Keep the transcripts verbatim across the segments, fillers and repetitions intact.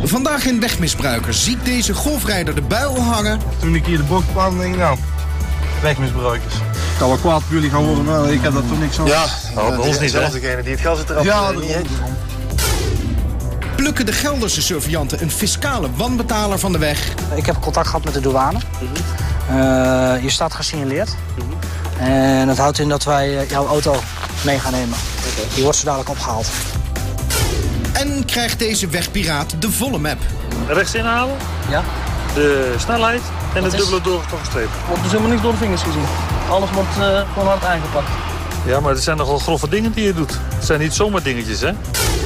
Vandaag in Wegmisbruiker ziet deze golfrijder de buil hangen. Toen ik hier de bocht kwam, denk ik nou, wegmisbruikers. Ik kan wel kwaad op jullie gaan worden, maar ik heb dat toen niks aan. Ja, nou, bij ons niet zelf degene die het gas eraf. Ja, uh, niet Plukken de Gelderse surveillanten een fiscale wanbetaler van de weg. Ik heb contact gehad met de douane. Mm-hmm. uh, je staat gesignaleerd. Mm-hmm. En dat houdt in dat wij uh, jouw auto mee gaan nemen. Okay. Die wordt zo dadelijk opgehaald. En krijgt deze wegpiraat de volle map. Rechts inhalen, ja. De snelheid en Wat de is... dubbele doorgetrokken streep. Er wordt dus helemaal niks door de vingers gezien. Alles wordt uh, gewoon hard aangepakt. Ja, maar het zijn nogal grove dingen die je doet. Het zijn niet zomaar dingetjes, hè?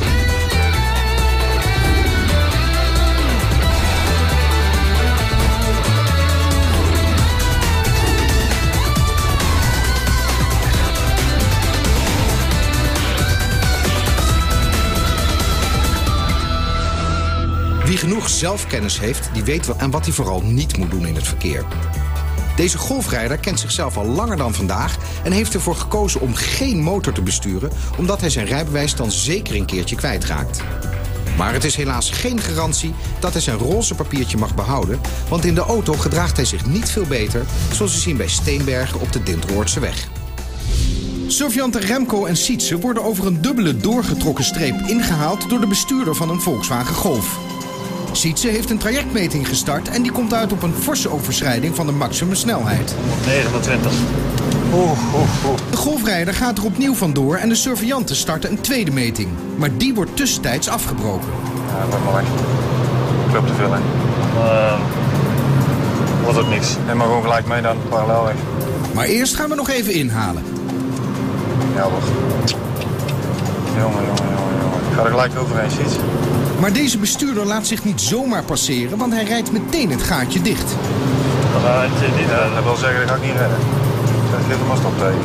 Wie genoeg zelfkennis heeft, die weet wel en wat hij vooral niet moet doen in het verkeer. Deze golfrijder kent zichzelf al langer dan vandaag en heeft ervoor gekozen om geen motor te besturen, omdat hij zijn rijbewijs dan zeker een keertje kwijtraakt. Maar het is helaas geen garantie dat hij zijn roze papiertje mag behouden, want in de auto gedraagt hij zich niet veel beter, zoals we zien bij Steenbergen op de Dinteroordseweg. Surveillanten Remco en Sietse worden over een dubbele doorgetrokken streep ingehaald door de bestuurder van een Volkswagen Golf. Sietse heeft een trajectmeting gestart en die komt uit op een forse overschrijding van de maximumsnelheid. negenentwintig. Oeh, oeh, oeh. De golfrijder gaat er opnieuw vandoor en de surveillanten starten een tweede meting. Maar die wordt tussentijds afgebroken. Ja, dat maar weg. Ik loop te veel in. Uh, wordt ook niks. Neem maar gewoon gelijk mee dan, parallelweg. Maar eerst gaan we nog even inhalen. Ja, hoor. Jongen, jongen, jongen, jongen. Ik ga er gelijk overheen, Siets. Maar deze bestuurder laat zich niet zomaar passeren, want hij rijdt meteen het gaatje dicht. Dat ga ik niet redden. Dat wil zeggen, dat ga ik niet redden. Zet dit er maar stop tegen.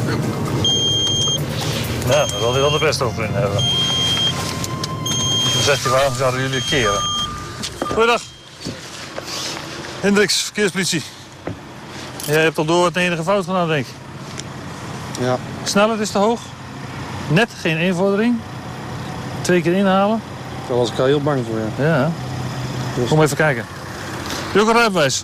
Ja, daar wil hij wel de beste over in hebben. Dan zegt hij, waarom zouden jullie keren? Goeiedag. Hendricks, verkeerspolitie. Jij hebt al door het enige fout gedaan, denk ik. Ja. Snelheid is te hoog. Net geen eenvordering. Twee keer inhalen. Daar was ik al heel bang voor, ja. Ja. Dus... Kom even kijken. Heb je ook een rijbewijs?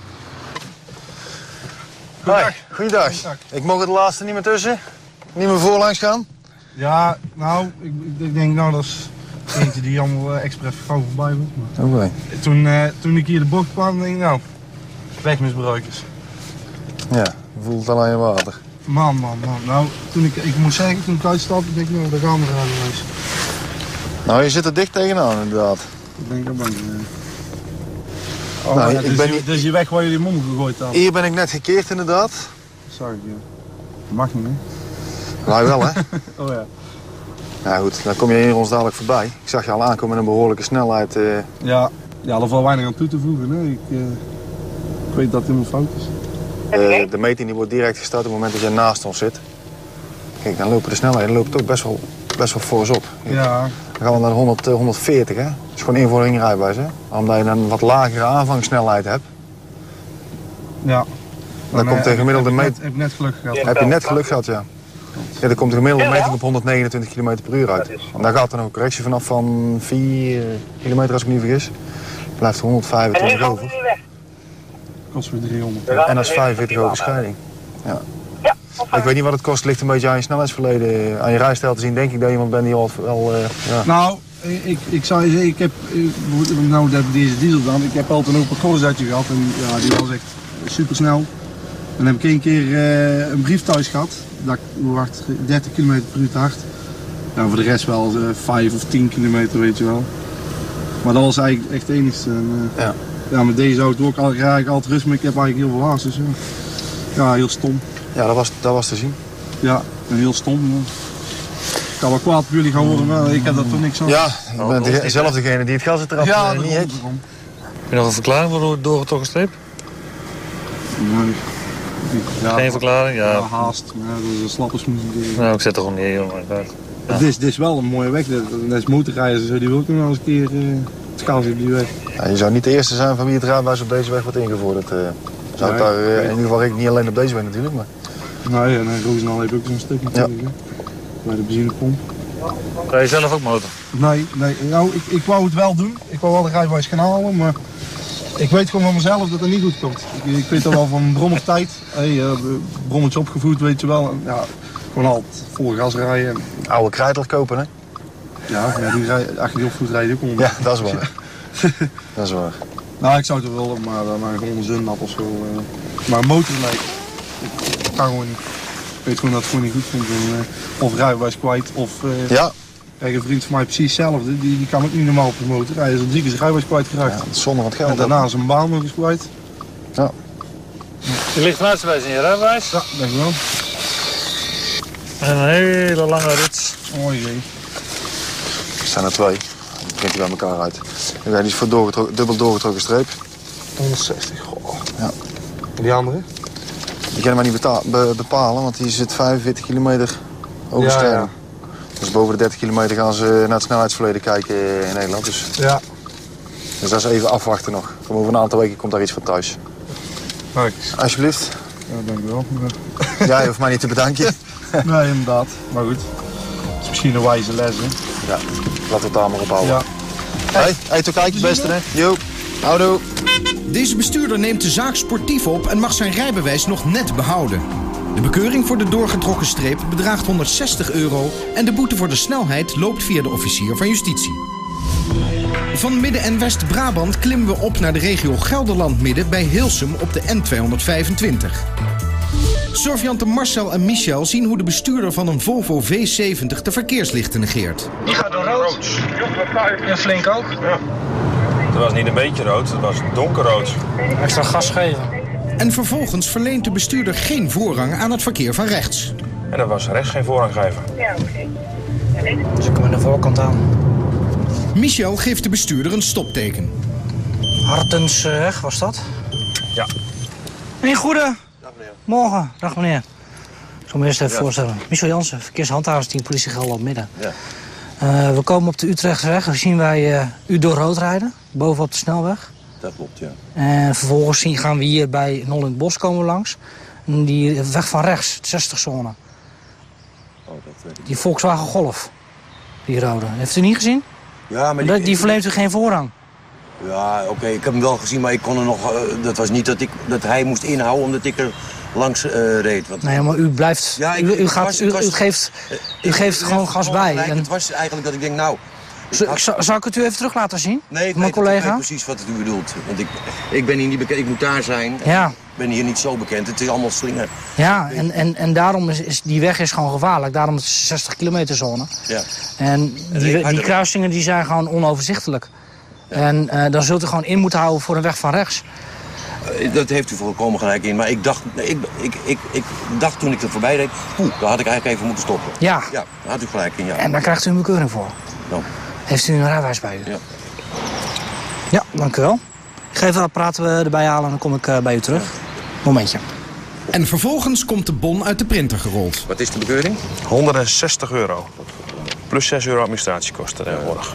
Hoi, goeiedag. Ik mocht het laatste niet meer tussen. Niet meer voorlangs gaan. Ja, nou, ik, ik denk nou dat is eentje die allemaal uh, expres gauw voorbij moet. Oké. Okay. Toen, uh, toen ik hier de bocht kwam, denk ik nou, wegmisbruikers. Ja, je voelt het al aan je water. Man, man, man. Nou, toen ik, ik moet zeggen, toen ik uitstapte, denk ik nou, daar gaan we rijden. Nou, je zit er dicht tegenaan, inderdaad. Ik denk dat ben ik. Oh, nou, ja, ik dus, ben die, niet... dus die weg waar je die mond gegooid had. Hier ben ik net gekeerd, inderdaad. Zag ik, ja. Dat mag niet, hè? Nou, wel, hè? Oh ja. Nou goed, dan kom je hier ons dadelijk voorbij. Ik zag je al aankomen met een behoorlijke snelheid. Uh... Ja, ja, er valt weinig aan toe te voegen, hè. Ik, uh, ik weet dat het helemaal fout is. Uh, de meting die wordt direct gestart op het moment dat je naast ons zit. Kijk, dan lopen de snelheden lopen ook best wel, best wel fors op. Ja. Dan gaan we naar honderd, honderdveertig, hè. Dat is gewoon invoering rijbewijs, hè. Omdat je dan een wat lagere aanvangssnelheid hebt. Ja. Dan, dan komt de gemiddelde meting... Heb je net geluk gehad? Heb je net geluk gehad, ja. Ja, dan komt de gemiddelde meting op honderdnegenentwintig kilometer per uur uit. En daar gaat dan ook een correctie vanaf van vier kilometer, als ik me niet vergis. Blijft er honderdvijfentwintig over. Kost weer driehonderd. En dat is vijfenveertig overschrijding. Ja. Ik weet niet wat het kost, ligt een beetje aan je snelheidsverleden. Aan je rijstijl te zien denk ik dat je iemand bent die al wel... Uh, ja. Nou, ik, ik zou je zeggen, ik heb... Nou, dat deze diesel dan. Ik heb altijd een open Corzatje gehad en ja, die was echt super snel. Dan heb ik één keer uh, een brief thuis gehad. Dat ik wacht, dertig kilometer per uur te hard. Nou, voor de rest wel uh, vijf of tien kilometer, weet je wel. Maar dat was eigenlijk echt het enigste. En, uh, ja. ja, met deze auto ook al, rijd ik altijd rustig, maar ik heb eigenlijk heel veel haast. Dus, ja. ja, heel stom. Ja, dat was, dat was te zien. Ja, heel stom. Ja. Ik kan wel kwaad op jullie gaan worden, maar ik heb daar toch niks aan. Ja, ik ben de, zelf degene die het gas eraf ja, uh, niet ik. Heb je nog een verklaring voor de doorgetrokken streep? Nee. Ja, geen verklaring? Ja. ja haast. Ja, dat is een slappe smoes. Nou, ik zet er gewoon neer, jongen. Ja. Het is, dit is wel een mooie weg. Dat is motorrijden, die wil ik nog wel eens een keer uh, het schaals op die weg. Ja, je zou niet de eerste zijn van wie het rijbewijs op deze weg wordt ingevorderd. Uh, zou nee, het daar, uh, ja. in ieder geval niet alleen op deze weg natuurlijk. Maar... Nou ja, en Roosendaal heeft ook zo'n stuk natuurlijk. Ja. Bij de benzinepomp. Ga je zelf ook motor? Nee, nee. Nou, ik, ik wou het wel doen. Ik wou wel de rijbewijs gaan halen, maar ik weet gewoon van mezelf dat het niet goed komt. Ik, ik weet al wel van brommertijd. Hey, uh, brommetje opgevoed, weet je wel. En, ja, gewoon altijd vol gas rijden. Oude krijtler kopen, hè? Ja, ja die rij, als je die opvoed rijdt ook onder. Ja, dat is waar. Dat is waar. Nou, ik zou het wel, maar, maar gewoon een zundnap of zo. Uh, maar een motor, nee. Ik kan gewoon niet. Ik weet gewoon dat het gewoon niet goed komt. En, uh, of rijbewijs kwijt, of... Uh, Ja. Kijk, een vriend van mij precies hetzelfde. Die, die kan ook niet normaal op de motor. Hij is al drie keer zijn rijbewijs kwijtgeraakt. Ja, zonder wat geld. En daarna zijn baan nog eens kwijt. Ja. Je ligt vanuit in je rijbewijs. Ja, dankjewel. En een hele lange rit. Oh jee. Er zijn er twee. Dan begint hij bij elkaar uit. En die is voor doorgetro- dubbel doorgetrokken streep. honderdzestig, goh. Ja. En die andere? Die kunnen we niet beta- be- bepalen, want die zit vijfenveertig kilometer overschrijding. Ja, ja. Dus boven de dertig kilometer gaan ze naar het snelheidsverleden kijken in Nederland. Dus, Ja. dus dat is even afwachten nog. Over een aantal weken komt daar iets van thuis. Kijk. Alsjeblieft. Ja, dankjewel. Ja, je hoeft mij niet te bedanken. Nee, inderdaad. Maar goed. Dat is misschien een wijze les, hè? Ja, laten we het daar maar op houden. Ja. Hey, hey, tot kijken, beste, hè? Jo, houdoe. Deze bestuurder neemt de zaak sportief op en mag zijn rijbewijs nog net behouden. De bekeuring voor de doorgetrokken streep bedraagt honderdzestig euro... en de boete voor de snelheid loopt via de officier van justitie. Van Midden- en West-Brabant klimmen we op naar de regio Gelderland-Midden... bij Hilsum op de N tweehonderdvijfentwintig. Surveillanten Marcel en Michel zien hoe de bestuurder van een Volvo V zeventig de verkeerslichten negeert. Die gaat door rood. Ja, flink ook. Het was niet een beetje rood, het was donkerrood. Extra gas geven. En vervolgens verleent de bestuurder geen voorrang aan het verkeer van rechts. En er was rechts geen voorrang gegeven. Dus ik kom aan de voorkant aan. Michel geeft de bestuurder een stopteken. Hartensweg was dat? Ja. Een goede. Dag meneer. Morgen. Dag meneer. Ik zal me eerst even ja. voorstellen. Michel Jansen, verkeershandhavingsteam politie Gelderland Midden. Ja. Uh, we komen op de Utrechtseweg. Dan zien wij uh, u door rood rijden, bovenop de snelweg. Dat klopt, ja. En vervolgens zien, gaan we hier bij Nol in het Bos komen langs. En die weg van rechts, de zestig-zone. Oh, dat weet ik. Die Volkswagen Golf, die rode. Heeft u niet gezien? Ja, maar die, die, die verleent u geen voorrang. Ja, oké, okay, ik heb hem wel gezien, maar ik kon er nog... Uh, dat was niet dat, ik, dat hij moest inhouden omdat ik er langs uh, reed. Want... Nee, maar u blijft... Ja, ik, u, u, het gaat, was, u, was, u geeft, u ik, geeft ik, gewoon ik, gas ik, bij. En... En... Het was eigenlijk dat ik denk, nou... Z had... zou, zou ik het u even terug laten zien? Nee, ik mijn weet, collega? ik weet precies wat u bedoelt. Want ik, ik ben hier niet bekend, ik moet daar zijn. Ja. Ik ben hier niet zo bekend, het is allemaal slinger. Ja, en, en, en daarom is, is die weg is gewoon gevaarlijk. Daarom is het zestig kilometer zone. Ja. En die, die kruisingen die zijn gewoon onoverzichtelijk. Ja. En uh, dan zult u gewoon in moeten houden voor een weg van rechts. Uh, dat heeft u volkomen gelijk in. Maar ik dacht, ik, ik, ik, ik dacht toen ik er voorbij reed, poeh, daar had ik eigenlijk even moeten stoppen. Ja. Ja, daar had u gelijk in, ja. En daar krijgt u een bekeuring voor. Nou. Heeft u een rijbewijs bij u? Ja. Ja, dank u wel. Ik ga even het apparaat erbij halen en dan kom ik uh, bij u terug. Momentje. En vervolgens komt de bon uit de printer gerold. Wat is de bekeuring? honderdzestig euro. Plus zes euro administratiekosten tegenwoordig.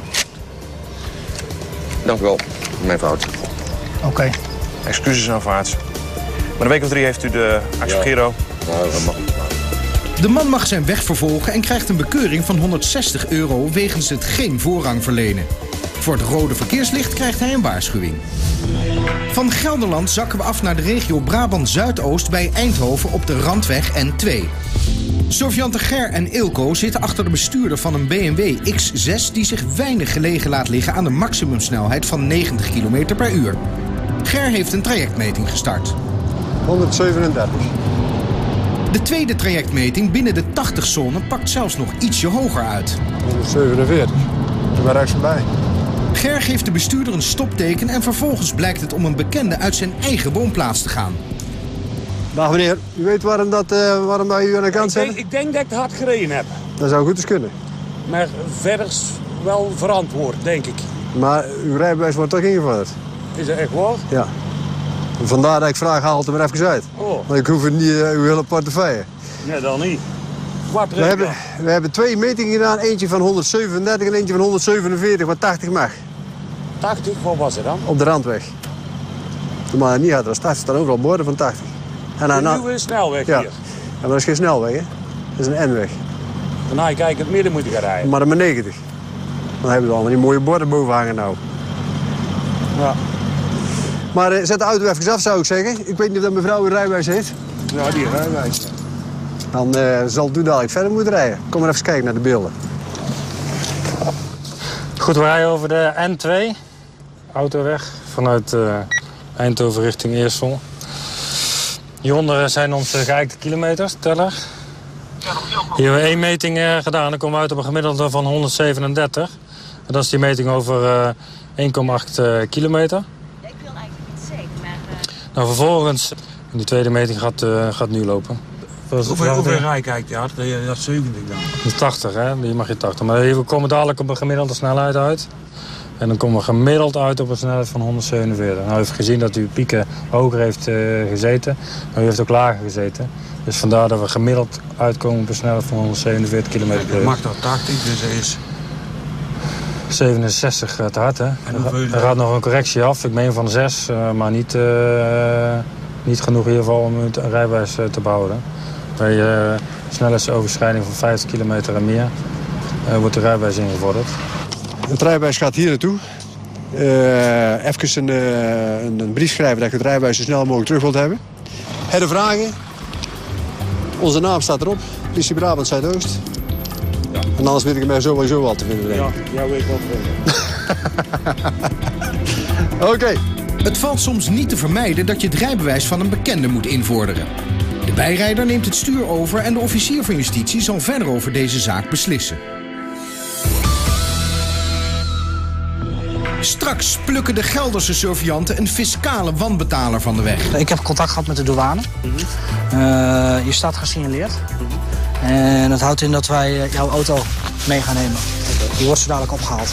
Dank u wel. Mijn fout. Oké. Okay. Excuses aanvaard. Maar een week of drie heeft u de actie ja. Giro. Nou, dat mag. De man mag zijn weg vervolgen en krijgt een bekeuring van honderdzestig euro... wegens het geen voorrang verlenen. Voor het rode verkeerslicht krijgt hij een waarschuwing. Van Gelderland zakken we af naar de regio Brabant-Zuidoost... bij Eindhoven op de Randweg N twee. Surveillanten Ger en Ilko zitten achter de bestuurder van een B M W X zes... die zich weinig gelegen laat liggen aan de maximumsnelheid van negentig kilometer per uur. Ger heeft een trajectmeting gestart. honderdzevenendertig. De tweede trajectmeting binnen de tachtig-zone pakt zelfs nog ietsje hoger uit. honderdzevenenveertig. Ik ben rechts voorbij. Ger geeft de bestuurder een stopteken en vervolgens blijkt het om een bekende uit zijn eigen woonplaats te gaan. Dag meneer, u weet waarom, dat, uh, waarom dat u aan de kant zet? Ik, ik denk dat ik te hard gereden heb. Dat zou goed eens kunnen. Maar verder wel verantwoord, denk ik. Maar uw rijbewijs wordt toch ingevorderd? Is dat echt waar? Ja. Vandaar dat ik vraag, haal het er maar even uit. Oh. Want ik hoef het niet uh, uw hele portefeuille. Nee, dan niet. Wat we, hebben, we hebben twee metingen gedaan, eentje van honderdzevenendertig en eentje van honderdzevenenveertig, wat tachtig mag. tachtig, wat was het dan? Op de Randweg. Maar niet had, er tachtig, staan overal borden van tachtig. En een nieuwe snelweg ja. hier? Ja, maar dat is geen snelweg, hè. Dat is een N-weg. Daarna je kijkt het midden moeten gaan rijden. Maar dan maar negentig. Dan hebben we allemaal die mooie borden boven hangen nou. Ja. Maar uh, zet de auto even af, zou ik zeggen. Ik weet niet of dat mevrouw een rijbewijs heeft. Ja, die rijbewijs. Dan uh, zal het dadelijk verder moeten rijden. Kom maar even kijken naar de beelden. Goed, we rijden over de N twee. Autoweg vanuit uh, Eindhoven richting Eersel. Hieronder zijn onze geëikte kilometers, teller. Hier hebben we één meting uh, gedaan. Dan komen we uit op een gemiddelde van honderdzevenendertig. En dat is die meting over uh, één komma acht uh, kilometer. Ja, ik wil eigenlijk niet zeggen, maar... Uh... Nou, vervolgens, die tweede meting gaat, uh, gaat nu lopen. Hoeveel, hoeveel rij kijkt je? Dat is zeventig dan. tachtig, hè? Die mag je tachtig. Maar we komen dadelijk op een gemiddelde snelheid uit. En dan komen we gemiddeld uit op een snelheid van honderdzevenenveertig. Nou, u heeft gezien dat uw pieken hoger heeft uh, gezeten. Maar u heeft ook lager gezeten. Dus vandaar dat we gemiddeld uitkomen op een snelheid van honderdzevenenveertig kilometer per uur. Mag dat tachtig, dus hij is... zevenenzestig te hard, hè? Er gaat nog een correctie af. Ik meen van zes, uh, maar niet, uh, niet genoeg in ieder geval om een rijbewijs uh, te behouden. Bij uh, snelheidsoverschrijding van vijftig kilometer en meer uh, wordt de rijbewijs ingevorderd. Het rijbewijs gaat hier naartoe. Uh, even een, uh, een, een brief schrijven dat je het rijbewijs zo snel mogelijk terug wilt hebben. Hebben vragen? Onze naam staat erop. Politie Brabant Zuidoost. Ja. En anders weet ik mij sowieso wel te vinden. Ja, jou weet ik wel te vinden. Oké. Okay. Het valt soms niet te vermijden dat je het rijbewijs van een bekende moet invorderen. De bijrijder neemt het stuur over en de officier van justitie zal verder over deze zaak beslissen. Straks plukken de Gelderse surveillanten een fiscale wanbetaler van de weg. Ik heb contact gehad met de douane. Mm-hmm. uh, je staat gesignaleerd. Mm-hmm. En dat houdt in dat wij jouw auto mee gaan nemen. Okay. Die wordt zo dadelijk opgehaald.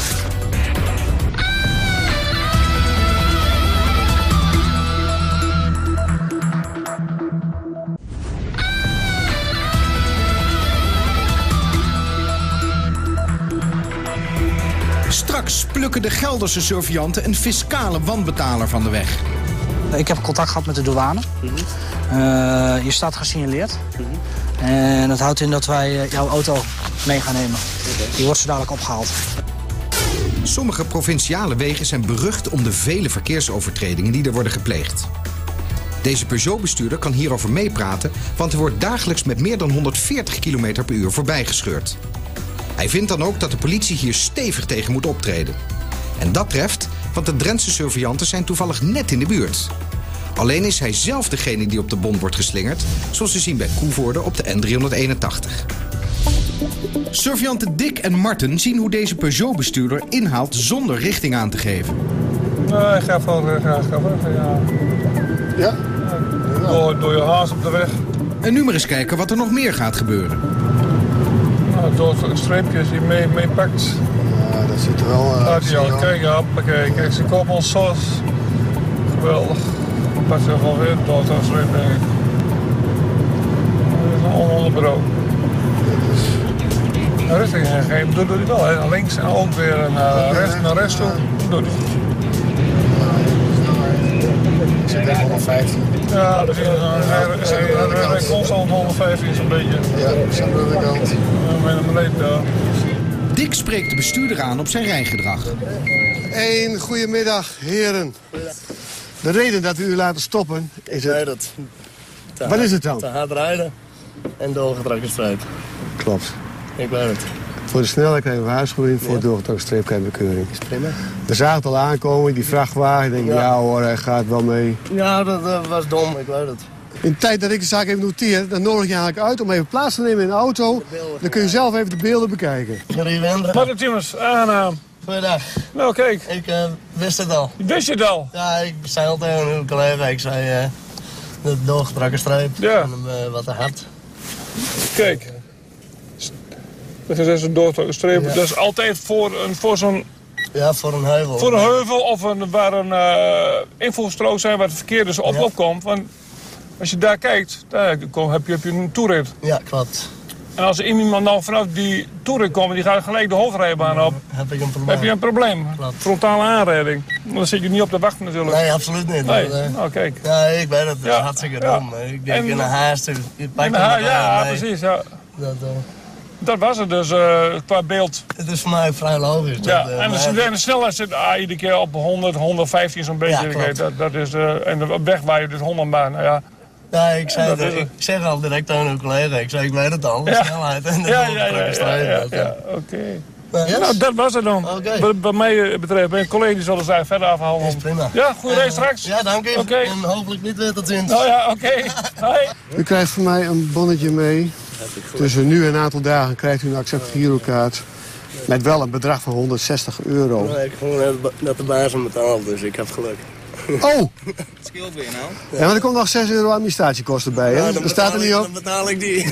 Straks plukken de Gelderse surveillanten een fiscale wanbetaler van de weg. Ik heb contact gehad met de douane. Mm-hmm. uh, je staat gesignaleerd. Mm-hmm. En dat houdt in dat wij jouw auto mee gaan nemen. Okay. Die wordt zo dadelijk opgehaald. Sommige provinciale wegen zijn berucht om de vele verkeersovertredingen die er worden gepleegd. Deze Peugeot-bestuurder kan hierover meepraten, want er wordt dagelijks met meer dan honderdveertig kilometer per uur voorbijgescheurd. Hij vindt dan ook dat de politie hier stevig tegen moet optreden. En dat treft, want de Drentse surveillanten zijn toevallig net in de buurt. Alleen is hij zelf degene die op de bon wordt geslingerd, zoals we zien bij Koevoorde op de N driehonderdeenentachtig. Surveillanten Dick en Marten zien hoe deze Peugeot-bestuurder inhaalt zonder richting aan te geven. Nee, ik ga wel graag gaan. Ja? Ja? Door, door je haast op de weg. En nu maar eens kijken wat er nog meer gaat gebeuren. Nou, door streepjes die mee, mee pakt. Ja, dat zit er wel... Uh, Laat je al kijken, hoppakee. Kijk, ze komen ons zoals. Geweldig. Pas je van weer door zo'n streep, denk ik. Dat is een onderbureau. Richting gegeven, doet hij wel. Hè. Links en ook weer naar rechts, naar rechts toe. Doet hij. Ik zit echt honderdvijftien. Ja, precies. Hij rijdt constant honderdvijftien zo'n beetje. Ja, ik sta aan de andere kant. Met een reep daar. Dick spreekt de bestuurder aan op zijn rijgedrag. Een goedemiddag, heren. De reden dat we u laten stoppen is het... Nee, dat... Wat is het dan? Te hard rijden en doorgetrokken streep. Klopt. Ik weet het. Voor de snelheid krijgen we waarschuwing, voor ja. de doorgetrokken streep krijgen we bekeuring. Is prima. We zagen het al aankomen, die vrachtwagen. Ik denk, ja. ja hoor, hij gaat wel mee. Ja, dat uh, was dom, ik weet het. In de tijd dat ik de zaak even noteer, dan nodig je eigenlijk uit om even plaats te nemen in de auto. Dan kun je zelf even de beelden bekijken. Marten Timmers, aangenaam. Goeiedag. Nou, kijk. Ik uh, wist het al. Wist je het al? Ja, ik zei al tegen een collega, ik zei, uh, de doorgetrokken streep. Ja. En, uh, wat te hard. Kijk. Dat is een doorgetrokken streep. Ja. Dat is altijd voor, een, voor zo'n... Ja, voor een heuvel. Voor een heuvel of een, waar een uh, invoegstrook zijn waar het verkeer dus op, ja. opkomt. Want als je daar kijkt, daar heb je, heb je een toerit. Ja, klopt. En als er iemand nou vanaf die toerit komt, die gaat gelijk de hoofdrijbaan op. Heb ik een probleem. Heb je een probleem. Klopt. Frontale aanrijding. Dan zit je niet op te wachten natuurlijk. Nee, absoluut niet. Nee. Nou, kijk. Ja, ik weet het. Dat is ja. hartstikke ja. dom. Ik denk en, in een haast. Je pakt in de ha- ja, mee. precies. Ja. Dat, uh... dat was het dus uh, qua beeld. Het is voor mij vrij logisch. Ja, dat, uh, en, de, en de snelheid zit ah, iedere keer op honderd, honderdvijftien zo'n beetje. Ja, dat, dat is, uh, en de weg waar je dus honderd baan. Nou ja. Ja, ik, zei de, ik zeg al direct tegen een collega, ik zei ik weet het al, de ja. snelheid en de ja, ja, ja, ja, ja, ja, oké. Okay. Yes. Nou, dat was het dan. Okay. Wat, wat mij betreft, mijn collega's zullen zij verder afhalen. Is prima. Ja, goede race straks. Ja, dank u. Okay. En hopelijk niet weer tot ziens. Oh ja, oké. Okay. Hoi. U krijgt van mij een bonnetje mee. Tussen nu en een aantal dagen krijgt u een accept girokaart. Met wel een bedrag van honderdzestig euro. Nee, ik gewoon dat de baas hem betaalt, dus ik heb geluk. Oh! Wat scheelt weer nou? Ja, maar er komt nog zes euro administratiekosten bij, hè? Ja, dat staat er niet op. Dan betaal ik die.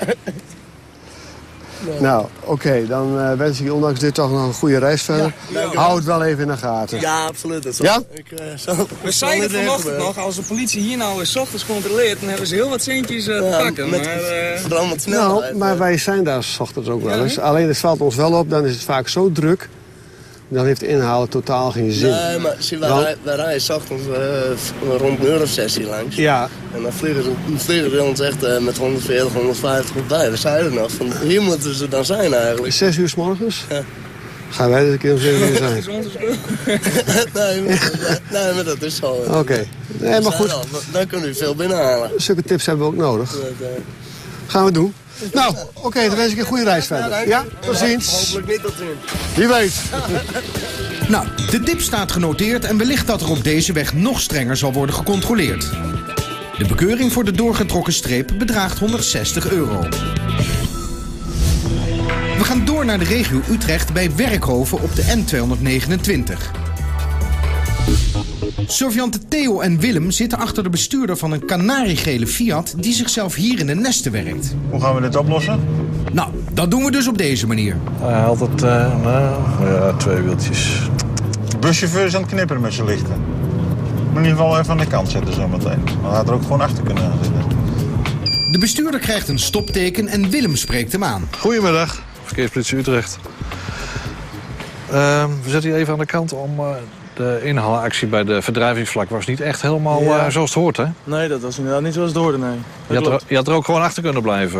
Nee. Nou, oké, okay, dan uh, wens ik je ondanks dit toch nog een goede reis verder. Ja, hou het wel even in de gaten. Ja, absoluut. Dat ja? Ik, uh, zal, We zeiden vanochtend nog, als de politie hier nou eens 's ochtends controleert, dan hebben ze heel wat centjes uh, te ja, pakken. Met, maar, uh... vooral met snelheid. Nou, maar wij zijn daar 's ochtends ook wel eens. Ja, alleen het valt ons wel op, dan is het vaak zo druk. Dan heeft inhalen totaal geen zin. Nee, maar zie, wij, Dan... wij rijden 's ochtends uh, rond een uur of zes hier langs. Ja. En dan vliegen ze, vliegen ze ons echt uh, met honderdveertig, honderdvijftig voorbij. We zeiden nog, van, hier moeten ze dan zijn eigenlijk. Zes uur 's morgens? Ja. Gaan wij dit een keer om zeven uur zijn? nee, maar, nee, maar dat is zo. Oké. Okay. Nee, maar goed. Dan, dan kunnen we veel binnenhalen. Zulke tips hebben we ook nodig. Gaan we doen. Nou, oké, okay, dan wens ik een goede reis verder. Ja, tot ziens. Hopelijk niet tot ziens. Wie weet. Nou, de tip staat genoteerd en wellicht dat er op deze weg nog strenger zal worden gecontroleerd. De bekeuring voor de doorgetrokken streep bedraagt honderdzestig euro. We gaan door naar de regio Utrecht bij Werkhoven op de N tweehonderdnegenentwintig. Surveillanten Theo en Willem zitten achter de bestuurder van een kanariegele Fiat die zichzelf hier in de nesten werkt. Hoe gaan we dit oplossen? Nou, dat doen we dus op deze manier. Hij haalt het, uh, nou, ja, twee wieltjes. De buschauffeur is aan het knipperen met zijn lichten. Maar in ieder geval even aan de kant zetten zometeen. Dan had er ook gewoon achter kunnen gaan zitten. De bestuurder krijgt een stopteken en Willem spreekt hem aan. Goedemiddag, Verkeerspolitie Utrecht. Uh, we zetten hier even aan de kant om... Uh, De inhaalactie bij de verdrijvingsvlak was niet echt helemaal ja. uh, zoals het hoort, hè? Nee, dat was inderdaad niet zoals het hoorde, nee. Je had, er, je had er ook gewoon achter kunnen blijven.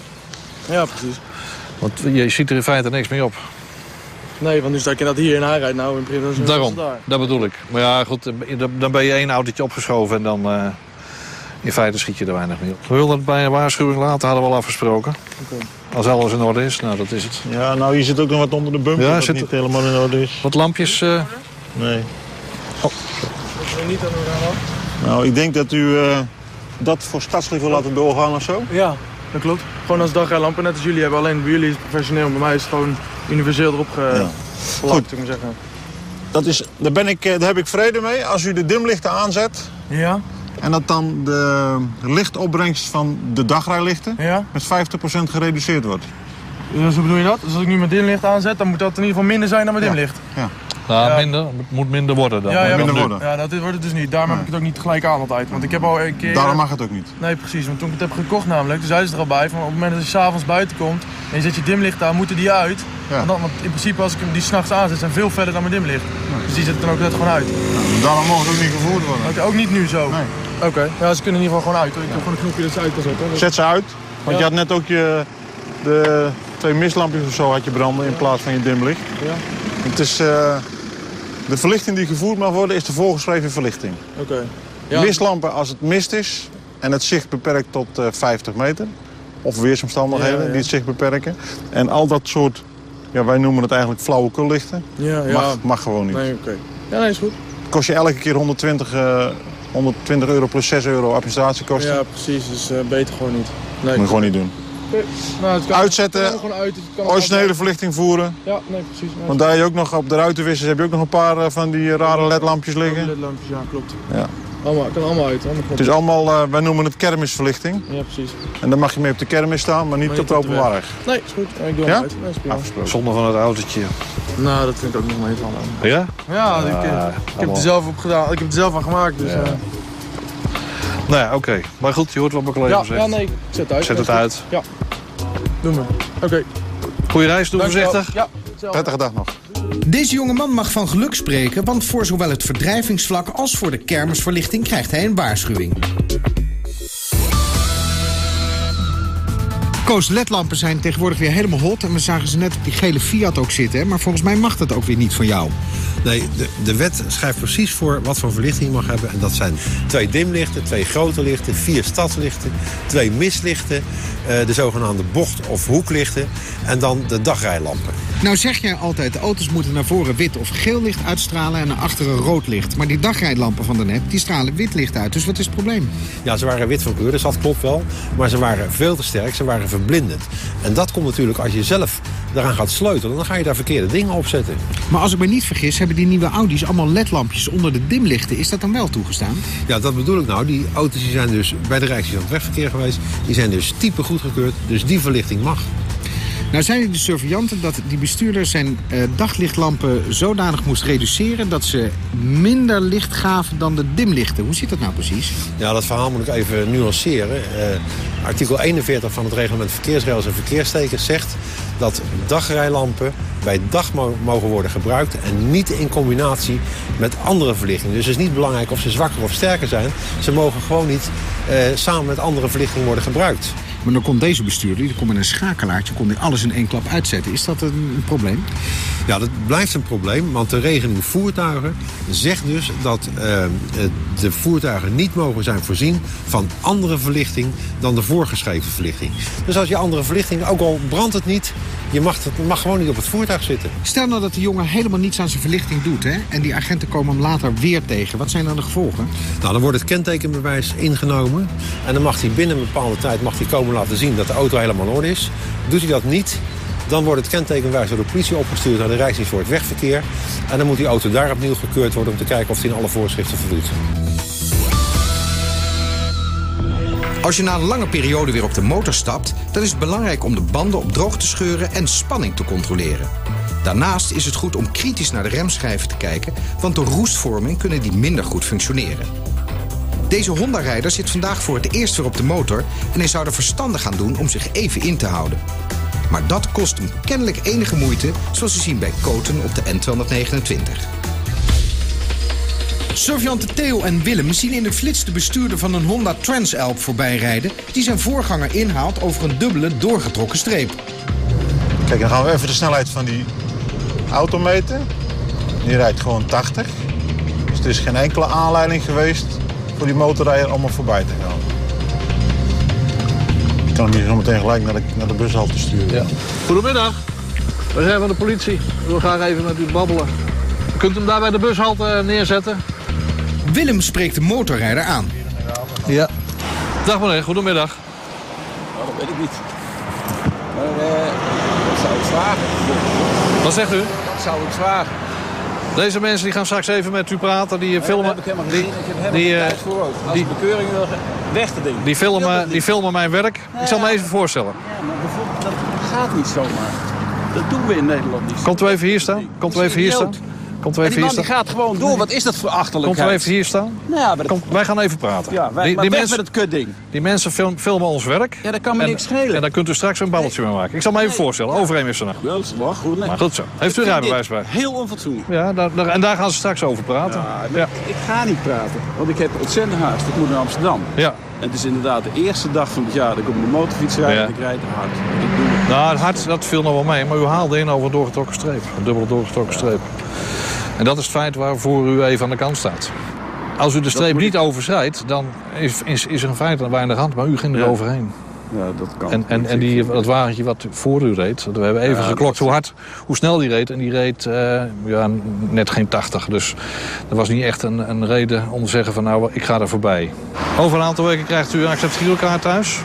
Ja, precies. Want je ziet er in feite niks meer op. Nee, want nu sta ik inderdaad hier in aanrijd. Nou, in principe is Daarom, daar. dat bedoel ik. Maar ja, goed, dan ben je één autootje opgeschoven en dan... Uh, in feite schiet je er weinig meer op. We wilden het bij een waarschuwing laten, hadden we al afgesproken. Okay. Als alles in orde is, nou, dat is het. Ja, nou, hier zit ook nog wat onder de bumper ja, dat zit... niet helemaal in orde is. Wat lampjes... Uh... Nee. Oh. Is er niet aan de hand? Nou, ik denk dat u uh, dat voor stadslicht wil laten doorgaan of zo. Ja, dat klopt. Gewoon als dagrijlampen, net als jullie hebben. Alleen bij jullie is het professioneel, bij mij is het gewoon universeel erop ge... ja. Goed. Ik maar zeggen. Dat is, daar, ben ik, daar heb ik vrede mee. Als u de dimlichten aanzet... Ja. En dat dan de lichtopbrengst van de dagrijlichten ja. met vijftig procent gereduceerd wordt. Dus hoe bedoel je dat? Dus als ik nu mijn dimlicht aanzet, dan moet dat in ieder geval minder zijn dan mijn dimlicht? Ja. ja. Nou, ja. minder. Het moet minder worden dan. Ja, ja, minder maar, worden. Ja, dat wordt het dus niet. Daarom nee. heb ik het ook niet gelijk aan altijd. Want ik heb al een keer... Daarom mag het ook niet. Nee, precies. Want toen ik het heb gekocht namelijk, toen zeiden ze er al bij, van op het moment dat je s'avonds buiten komt en je zet je dimlicht aan, moeten die uit. Ja. Want, dan, want in principe als ik hem die s'nachts aanzet, zijn veel verder dan mijn dimlicht. Ja. Dus die zet dan ook net gewoon uit. Ja, daarom mag het ook niet gevoerd worden. Okay, ook niet nu zo? Nee. Oké, okay. Ja, ze kunnen in ieder geval gewoon uit. Ik heb ja. gewoon een knopje dat ze uit kan zetten. Dus... Zet ze uit, want ja. je had net ook je, de twee mistlampjes of zo had je branden in plaats van je dimlicht. Ja. Het is, uh, de verlichting die gevoerd mag worden is de voorgeschreven verlichting. Oké. Okay. Ja. Mistlampen als het mist is en het zicht beperkt tot uh, vijftig meter. Of weersomstandigheden ja, ja. die het zicht beperken. En al dat soort, ja, wij noemen het eigenlijk flauwekullichten, ja, ja. mag, mag gewoon niet. Nee, oké. Okay. Ja, nee, is goed. Het kost je elke keer honderdtwintig, uh, honderdtwintig euro plus zes euro administratiekosten. Ja, precies. Dus uh, beter gewoon niet. Nee. Moet je gewoon niet doen. Okay. Nou, het kan, Uitzetten, het kan uit, het kan originele verlichting voeren. Ja, nee, precies. Nee. Want daar je ook nog op de ruitenwissers heb je ook nog een paar uh, van die rare ledlampjes liggen. Ledlampjes, ja, klopt. Ja. Allemaal, kan allemaal uit. Allemaal het is allemaal, uh, wij noemen het kermisverlichting. Ja, precies. En dan mag je mee op de kermis staan, maar niet maar op de openbare weg. Nee, is goed. Ik doe hem ja? uit. Nee, zonder van het autootje. Nou, dat vind ik ook nog mee van. Ja? Ja, ik, uh, ik heb het er zelf op gedaan. Ik heb het zelf aan gemaakt, dus... Ja. Uh... Nou ja, oké. Okay. Maar goed, je hoort wat mijn collega ja, zegt. Ja, nee, zet het uit. Zet het uit. Ja. Doe maar. Oké. Okay. Goeie reis, doe voorzichtig. Ja, prettige dag nog. Deze jongeman mag van geluk spreken, want voor zowel het verdrijvingsvlak als voor de kermisverlichting krijgt hij een waarschuwing. Koos, ledlampen zijn tegenwoordig weer helemaal hot. En we zagen ze net op die gele Fiat ook zitten. Hè? Maar volgens mij mag dat ook weer niet van jou. Nee, de, de wet schrijft precies voor wat voor verlichting je mag hebben. En dat zijn twee dimlichten, twee grote lichten, vier stadslichten, twee mislichten, uh, de zogenaamde bocht- of hoeklichten en dan de dagrijlampen. Nou zeg jij altijd, de auto's moeten naar voren wit of geel licht uitstralen en naar achteren rood licht. Maar die dagrijlampen van de N E P, die stralen wit licht uit. Dus wat is het probleem? Ja, ze waren wit van kleur, dus dat klopt wel. Maar ze waren veel te sterk, ze waren verblindend. En dat komt natuurlijk als je zelf daaraan gaat sleutelen, dan ga je daar verkeerde dingen op zetten. Maar als ik me niet vergis, hebben die nieuwe Audi's allemaal ledlampjes onder de dimlichten. Is dat dan wel toegestaan? Ja, dat bedoel ik nou. Die auto's die zijn dus bij de Rijksdienst van het Wegverkeer geweest. Die zijn dus type goedgekeurd, dus die verlichting mag. Nou zijn de surveillanten dat die bestuurder zijn uh, daglichtlampen zodanig moest reduceren dat ze minder licht gaven dan de dimlichten. Hoe zit dat nou precies? Ja, dat verhaal moet ik even nuanceren. Uh, artikel eenenveertig van het reglement verkeersregels en verkeerstekens zegt dat dagrijlampen bij dag mo- mogen worden gebruikt en niet in combinatie met andere verlichting. Dus het is niet belangrijk of ze zwakker of sterker zijn. Ze mogen gewoon niet uh, samen met andere verlichting worden gebruikt. Maar dan kon deze bestuurder, die kon met een schakelaartje, kon hij alles in één klap uitzetten. Is dat een probleem? Ja, dat blijft een probleem, want de regeling voertuigen zegt dus dat uh, de voertuigen niet mogen zijn voorzien van andere verlichting dan de voorgeschreven verlichting. Dus als je andere verlichting, ook al brandt het niet, je mag, het, mag gewoon niet op het voertuig zitten. Stel nou dat die jongen helemaal niets aan zijn verlichting doet, hè? En die agenten komen hem later weer tegen. Wat zijn dan de gevolgen? Nou, dan wordt het kentekenbewijs ingenomen en dan mag hij binnen een bepaalde tijd mag hij komen laten zien dat de auto helemaal in orde is. Doet hij dat niet, dan wordt het kentekenbewijs door de politie opgestuurd naar de Rijksdienst voor het Wegverkeer. En dan moet die auto daar opnieuw gekeurd worden om te kijken of hij in alle voorschriften voldoet. Als je na een lange periode weer op de motor stapt, dan is het belangrijk om de banden op droog te scheuren en spanning te controleren. Daarnaast is het goed om kritisch naar de remschijven te kijken, want door roestvorming kunnen die minder goed functioneren. Deze Honda-rijder zit vandaag voor het eerst weer op de motor en hij zou er verstandig aan doen om zich even in te houden. Maar dat kost hem kennelijk enige moeite, zoals we zien bij Koten op de N tweehonderdnegenentwintig. Surveillanten Theo en Willem zien in de flits de bestuurder van een Honda Transalp voorbijrijden die zijn voorganger inhaalt over een dubbele doorgetrokken streep. Kijk, dan gaan we even de snelheid van die auto meten. Die rijdt gewoon tachtig. Dus er is geen enkele aanleiding geweest voor die motorrijder om er voorbij te gaan. Ik kan hem hier zo meteen gelijk naar de, naar de bushalte sturen. Ja. Goedemiddag, we zijn van de politie. We willen graag even met u babbelen. U kunt hem daar bij de bushalte neerzetten. Willem spreekt de motorrijder aan. Ja. Dag meneer, goedemiddag. Nou, dat weet ik niet. Maar uh, wat zou ik vragen? Wat zegt u? Wat zou ik vragen? Deze mensen die gaan straks even met u praten, die nee, filmen... heb ik helemaal die, geen, ik heb helemaal die, geen uh, tijd voor ook. Als die, de bekeuring wil, weg te dingen. Die filmen, die filmen mijn werk. Ja, ik zal me even voorstellen. Ja, maar bijvoorbeeld, dat gaat niet zomaar. Dat doen we in Nederland niet. Komt u even hier staan? Komt u even hier staan? Komt u even die man hier die gaat gewoon door. Wat is dat voor achterlijkheid? Komt u even hier staan? Nou ja, dat... Kom, wij gaan even praten. Ja, wij, die, maar die weg mensen, met het kutding. Die mensen film, filmen ons werk. Ja, dat kan me en, niks schelen. En dan kunt u straks een babbeltje mee maken. Ik zal me even nee. voorstellen. Overheen is er nog. Ja, dat is wel goed. Nee. Maar goed zo. Heeft u een rijbewijs bij? Heel onfatsoenlijk. Ja, daar, daar, en daar gaan ze straks over praten. Ja, ja. Ik ga niet praten, want ik heb ontzettend haast. Ik moet naar Amsterdam. Ja. En het is inderdaad de eerste dag van het jaar dat ik op mijn motorfiets rijd Ja. en ik rijd te hard. Ik doe het. Nou, het hart, dat viel nog wel mee. Maar u haalde in over een doorgetrokken streep. Een dubbele doorgetrokken streep. En dat is het feit waarvoor u even aan de kant staat. Als u de streep niet ik... overschrijdt, dan is, is, is er in feite weinig hand. Maar u ging er ja. overheen. Ja, dat kan. En, en, en die, dat wagentje wat voor u reed, we hebben even ja, geklokt hoe hard, hoe snel die reed. En die reed uh, ja, net geen tachtig. Dus er was niet echt een, een reden om te zeggen van nou, ik ga er voorbij. Over een aantal weken krijgt u een accept-girokaart thuis.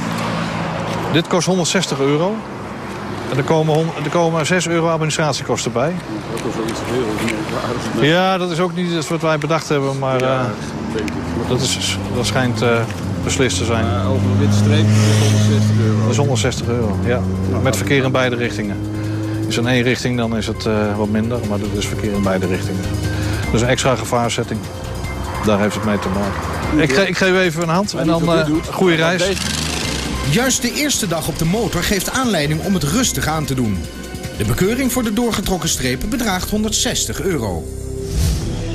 Dit kost honderdzestig euro. En er komen, er komen zes euro administratiekosten bij. Dat is wel iets heel meer. Ja, dat is ook niet wat wij bedacht hebben, maar ja, uh, denk ik. Dat, is, dat schijnt uh, beslist te zijn. Uh, over een witte streep is honderdzestig euro. Dat is honderdzestig euro, ja. Nou, met verkeer in beide richtingen. Is er in één richting, dan is het uh, wat minder, maar dat is verkeer in beide richtingen. Dus een extra gevaarzetting. Daar heeft het mee te maken. Ik, ge ik geef u even een hand en dan uh, goede reis. Juist de eerste dag op de motor geeft aanleiding om het rustig aan te doen. De bekeuring voor de doorgetrokken strepen bedraagt honderdzestig euro.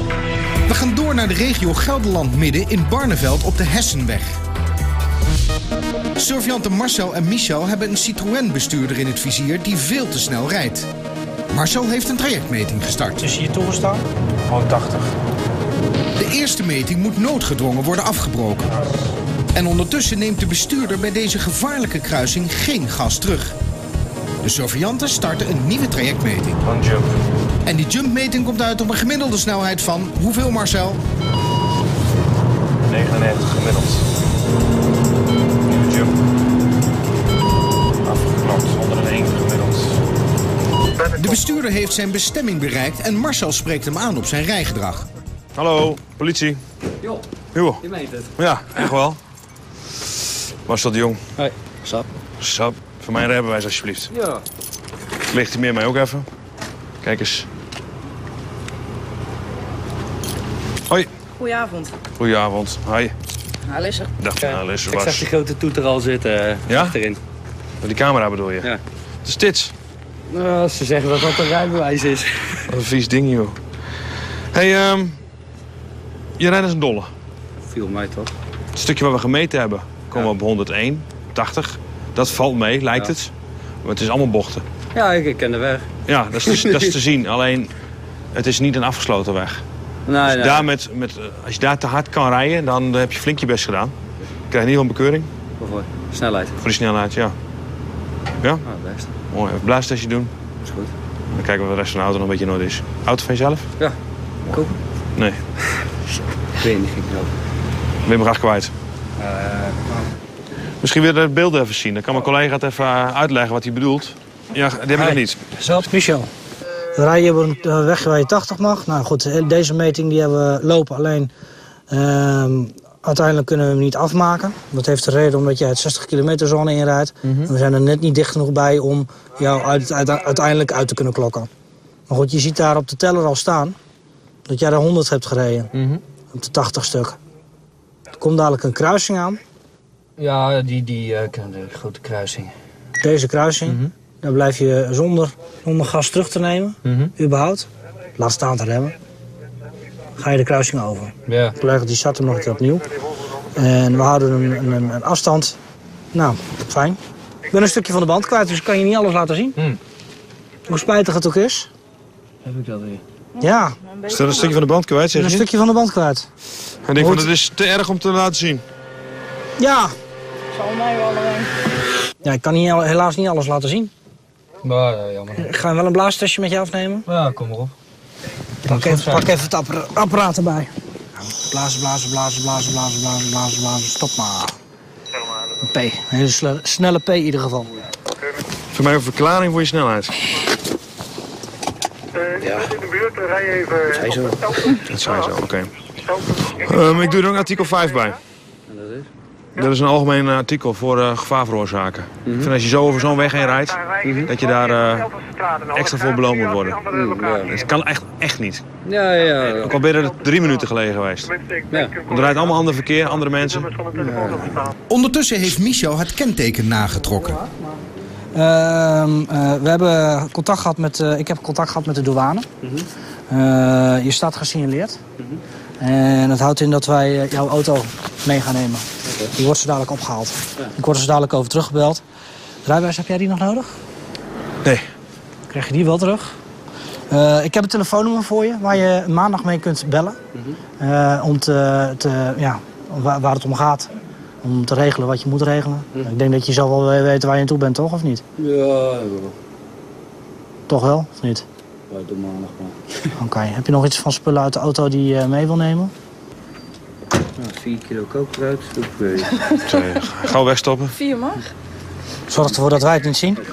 We gaan door naar de regio Gelderland Midden in Barneveld op de Hessenweg. Surveillanten Marcel en Michel hebben een Citroën-bestuurder in het vizier die veel te snel rijdt. Marcel heeft een trajectmeting gestart. Is hier toegestaan? honderdtachtig. De eerste meting moet noodgedwongen worden afgebroken. En ondertussen neemt de bestuurder bij deze gevaarlijke kruising geen gas terug. De surveillanten starten een nieuwe trajectmeting. Een jump. En die jumpmeting komt uit op een gemiddelde snelheid van hoeveel, Marcel? negenennegentig gemiddeld. Nieuwe jump. Afgeklopt, honderdéén gemiddeld. De bestuurder heeft zijn bestemming bereikt en Marcel spreekt hem aan op zijn rijgedrag. Hallo, politie. Jo, Jo. je meent het. Ja, echt wel. Marcel de Jong. Hoi, sap. Sap. Voor mijn rijbewijs alsjeblieft. Ja. Legitimeer mij ook even. Kijk eens. Hoi. Goedenavond. Goedenavond. Hi. Alissa. Dag, ja, Alissa. Ik zag die grote toeter al zitten. Ja? Achterin. Die camera bedoel je? Ja. Het is dit. Nou, ze zeggen dat dat een rijbewijs is. Wat een vies ding, joh. Hé, hey, um, je rijdt als een dolle. Viel mij toch? Het stukje waar we gemeten hebben, komen we op honderdéén, tachtig. Dat valt mee, lijkt Ja. het. Maar het is allemaal bochten. Ja, ik ken de weg. Ja, dat is, te, dat is te zien. Alleen, het is niet een afgesloten weg. Nee, als, je nee. daar met, met, als je daar te hard kan rijden, dan heb je flink je best gedaan. Je krijgt in ieder geval een bekeuring. Waarvoor? Snelheid. Voor die snelheid, ja. Ja? Ah, best. Mooi, even blaastestje doen. Dat is goed. Dan kijken we wat de rest van de auto nog een beetje in orde is. Auto van jezelf? Ja. Koop. Nee. Ik weet niet, ging ik wel. Ben je me graag kwijt? Uh, Misschien wil je de beelden even zien. Dan kan mijn collega het even uitleggen wat hij bedoelt. Ja, die heb ik nog niet. Zo, Michel. We rijden op een weg waar je tachtig mag. Nou goed, deze meting die hebben we lopen. Alleen uh, uiteindelijk kunnen we hem niet afmaken. Dat heeft de reden omdat jij het zestig kilometer zone inrijdt. Mm-hmm. We zijn er net niet dicht genoeg bij om jou uit, uit, uiteindelijk uit te kunnen klokken. Maar goed, je ziet daar op de teller al staan dat jij er honderd hebt gereden. Mm-hmm. Op de tachtig stuk. Er komt dadelijk een kruising aan. Ja, die, die uh, de grote kruising. Deze kruising. Mm-hmm. Dan blijf je zonder, zonder gas terug te nemen, Mm-hmm. überhaupt. Laat staan te remmen. Ga je de kruising over. Ja. De collega die start hem nog een keer opnieuw. En we houden een, een, een afstand. Nou, fijn. Ik ben een stukje van de band kwijt, dus ik kan je niet alles laten zien. Mm. Hoe spijtig het ook is. Heb ik dat weer? Ja. Is dat een stukje van de band kwijt, Ik zeg ben je? een stukje van de band kwijt. Ik denk van, het is te erg om te laten zien. Ja. Zal mij wel alleen. Ja, ik kan niet, helaas niet alles laten zien. Maar ja, jammer. Ik ga wel een blaastestje met je afnemen. Ja, kom maar op. Pak even, pak even het appara apparaat erbij. Blazen, blazen, blazen, blazen, blazen, blazen, blazen, blazen. Stop maar. Een P. Een hele snelle, snelle P in ieder geval. Voor mij een verklaring voor je snelheid. Ja. In de buurt, rij even. Zij zo. Dat zijn zo, oké. Okay. Um, ik doe er ook artikel vijf bij. En dat is? Dat is een algemeen artikel voor uh, gevaar veroorzaken. Mm-hmm. Ik vind als je zo over zo'n weg heen rijdt, mm-hmm. dat je daar uh, extra voor beloond moet worden. Mm, ja. Het kan echt, echt niet. Ja, ja, ja. Ook al ben je er drie minuten geleden geweest. Ja. Want er rijdt allemaal ander verkeer, andere mensen. Ja. Ondertussen heeft Michel het kenteken nagetrokken. Uh, uh, we hebben contact gehad met, uh, ik heb contact gehad met de douane. Mm-hmm. uh, je staat gesignaleerd. Mm-hmm. En dat houdt in dat wij uh, jouw auto mee gaan nemen. Okay. Die wordt zo dadelijk opgehaald. Ja. Ik word er zo dadelijk over teruggebeld. Rijbewijs, heb jij die nog nodig? Nee. Krijg je die wel terug? Uh, ik heb een telefoonnummer voor je waar je maandag mee kunt bellen. Mm-hmm. uh, om te, te, ja, waar, waar het om gaat. Om te regelen wat je moet regelen. Mm. Ik denk dat je zelf wel weten waar je aan toe bent, toch? Of niet? Ja, wel. Toch wel, of niet? Ja, doe maandag maar. Oké. Okay. Heb je nog iets van spullen uit de auto die je mee wil nemen? Nou, vier kilo kookbrood. Gauw wegstoppen. Vier mag. Zorg ervoor dat wij het niet zien.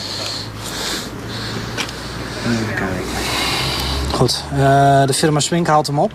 Goed. Uh, de firma Swink haalt hem op.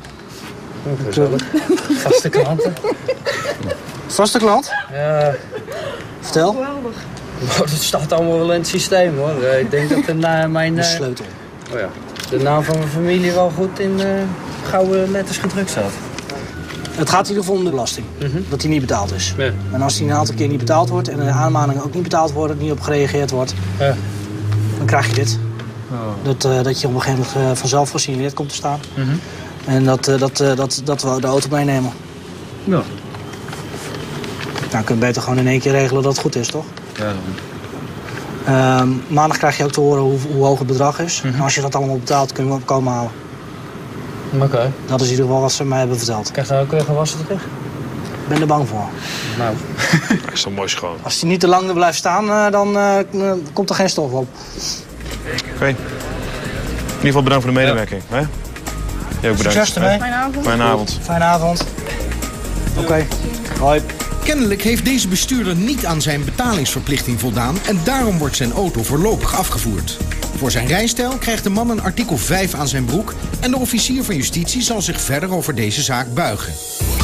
Vaste klanten. Vaste klant? Ja. Vertel. Geweldig. Dat staat allemaal wel in het systeem, hoor. Ik denk dat de, na, mijn... De sleutel. Oh ja. De naam van mijn familie wel goed in uh, gouden letters gedrukt staat. Het gaat in ieder geval om de belasting. Mm-hmm. Dat die niet betaald is. Ja. En als die een aantal keer niet betaald wordt en de aanmaningen ook niet betaald worden, niet op gereageerd wordt, ja. dan krijg je dit. Oh. Dat, uh, dat je op een gegeven moment uh, vanzelf gesignaleerd komt te staan. Mm-hmm. En dat, uh, dat, uh, dat, dat we de auto meenemen. Ja. Nou, kun je beter gewoon in één keer regelen dat het goed is, toch? Ja. Uh, maandag krijg je ook te horen hoe, hoe hoog het bedrag is. Mm-hmm. En als je dat allemaal betaalt, kun je hem komen halen. Oké. Okay. Dat is in ieder geval wat ze mij hebben verteld. Krijg je ook weer gewassen terug? Ik ben er bang voor. Nou. Hij is toch mooi schoon. Als hij niet te lang blijft staan, uh, dan uh, uh, komt er geen stof op. Oké. Okay. In ieder geval bedankt voor de medewerking. Ja. Hè? Jij ook bedankt. Succes ermee. Fijne avond. Fijne avond. Fijne avond. Oké. Okay. Hoi. Kennelijk heeft deze bestuurder niet aan zijn betalingsverplichting voldaan en daarom wordt zijn auto voorlopig afgevoerd. Voor zijn rijstijl krijgt de man een artikel vijf aan zijn broek en de officier van justitie zal zich verder over deze zaak buigen.